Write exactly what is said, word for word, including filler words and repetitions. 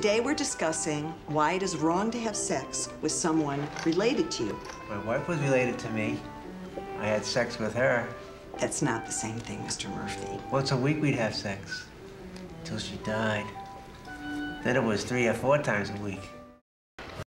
Today we're discussing why it is wrong to have sex with someone related to you. My wife was related to me. I had sex with her. That's not the same thing, Mister Murphy. Once a week we'd have sex, till she died. Then it was three or four times a week.